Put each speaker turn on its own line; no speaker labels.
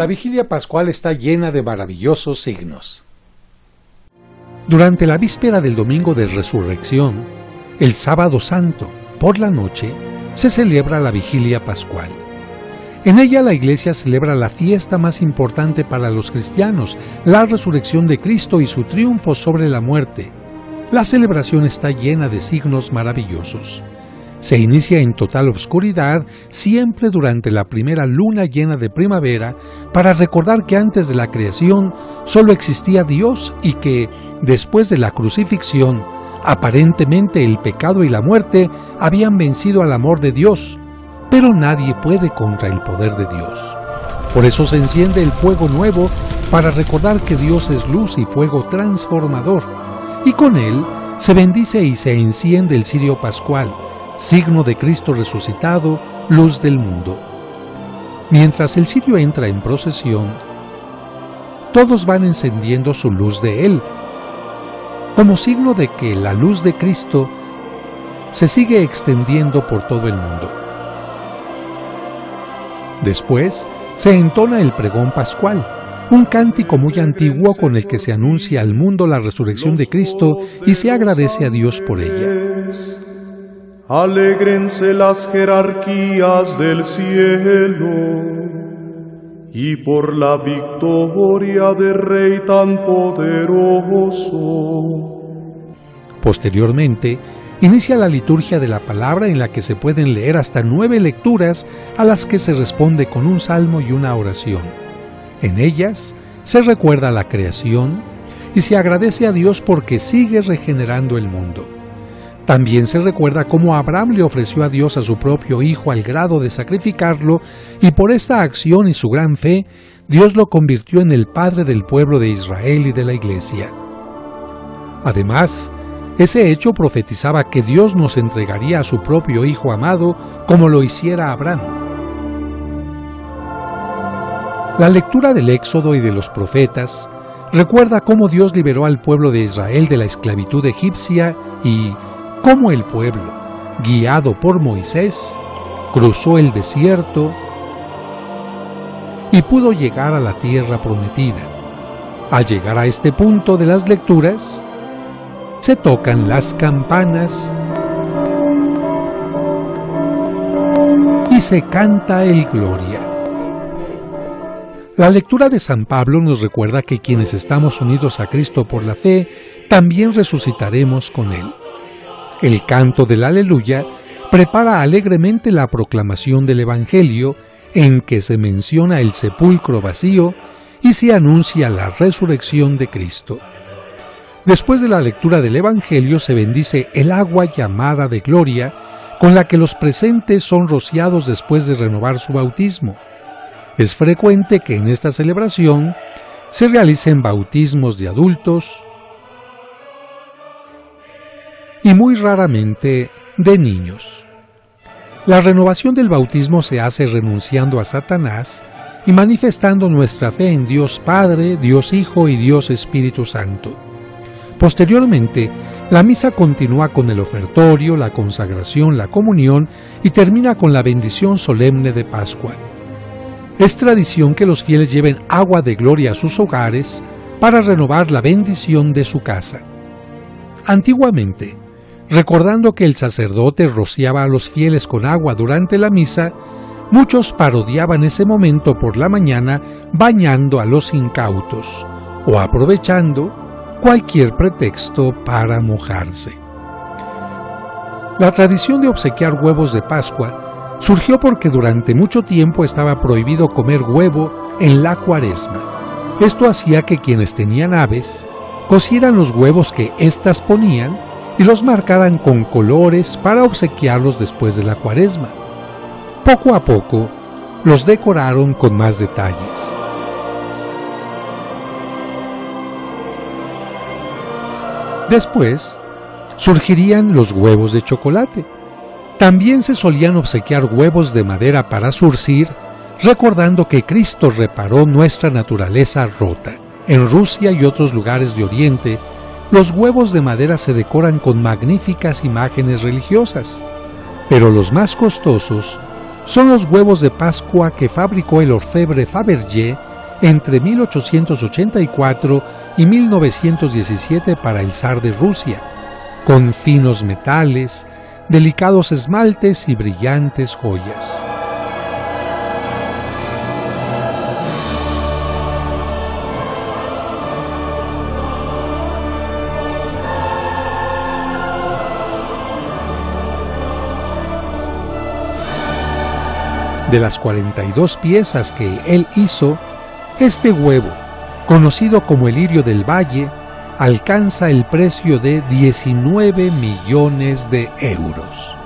La vigilia pascual está llena de maravillosos signos. Durante la víspera del domingo de Resurrección, el Sábado Santo, por la noche, se celebra la vigilia pascual. En ella la Iglesia celebra la fiesta más importante para los cristianos, la resurrección de Cristo y su triunfo sobre la muerte. La celebración está llena de signos maravillosos. Se inicia en total obscuridad, siempre durante la primera luna llena de primavera, para recordar que antes de la creación solo existía Dios y que, después de la crucifixión, aparentemente el pecado y la muerte habían vencido al amor de Dios, pero nadie puede contra el poder de Dios. Por eso se enciende el fuego nuevo para recordar que Dios es luz y fuego transformador, y con él se bendice y se enciende el cirio pascual, signo de Cristo resucitado, luz del mundo. Mientras el cirio entra en procesión, todos van encendiendo su luz de él, como signo de que la luz de Cristo se sigue extendiendo por todo el mundo. Después se entona el pregón pascual, un cántico muy antiguo con el que se anuncia al mundo la resurrección de Cristo y se agradece a Dios por ella.
Alégrense las jerarquías del cielo, y por la victoria del Rey tan poderoso.
Posteriormente, inicia la liturgia de la palabra en la que se pueden leer hasta 9 lecturas a las que se responde con un salmo y una oración. En ellas se recuerda la creación y se agradece a Dios porque sigue regenerando el mundo. También se recuerda cómo Abraham le ofreció a Dios a su propio hijo al grado de sacrificarlo, y por esta acción y su gran fe, Dios lo convirtió en el padre del pueblo de Israel y de la Iglesia. Además, ese hecho profetizaba que Dios nos entregaría a su propio Hijo amado, como lo hiciera Abraham. La lectura del Éxodo y de los profetas recuerda cómo Dios liberó al pueblo de Israel de la esclavitud egipcia y cómo el pueblo, guiado por Moisés, cruzó el desierto y pudo llegar a la tierra prometida. Al llegar a este punto de las lecturas, se tocan las campanas y se canta el Gloria. La lectura de San Pablo nos recuerda que quienes estamos unidos a Cristo por la fe, también resucitaremos con Él. El canto del Aleluya prepara alegremente la proclamación del Evangelio, en que se menciona el sepulcro vacío y se anuncia la resurrección de Cristo. Después de la lectura del Evangelio se bendice el agua llamada de gloria, con la que los presentes son rociados después de renovar su bautismo. Es frecuente que en esta celebración se realicen bautismos de adultos y muy raramente de niños. La renovación del bautismo se hace renunciando a Satanás y manifestando nuestra fe en Dios Padre, Dios Hijo y Dios Espíritu Santo. Posteriormente, la misa continúa con el ofertorio, la consagración, la comunión y termina con la bendición solemne de Pascua. Es tradición que los fieles lleven agua de gloria a sus hogares para renovar la bendición de su casa. Antiguamente, recordando que el sacerdote rociaba a los fieles con agua durante la misa, muchos parodiaban ese momento por la mañana bañando a los incautos o aprovechando cualquier pretexto para mojarse. La tradición de obsequiar huevos de Pascua surgió porque durante mucho tiempo estaba prohibido comer huevo en la Cuaresma. Esto hacía que quienes tenían aves cocieran los huevos que éstas ponían y los marcaran con colores para obsequiarlos después de la Cuaresma. Poco a poco los decoraron con más detalles. Después surgirían los huevos de chocolate. También se solían obsequiar huevos de madera para zurcir, recordando que Cristo reparó nuestra naturaleza rota. En Rusia y otros lugares de Oriente, los huevos de madera se decoran con magníficas imágenes religiosas, pero los más costosos son los huevos de Pascua que fabricó el orfebre Fabergé entre 1884 y 1917 para el zar de Rusia, con finos metales, delicados esmaltes y brillantes joyas. De las 42 piezas que él hizo, este huevo, conocido como el lirio del valle, alcanza el precio de 19 millones de euros.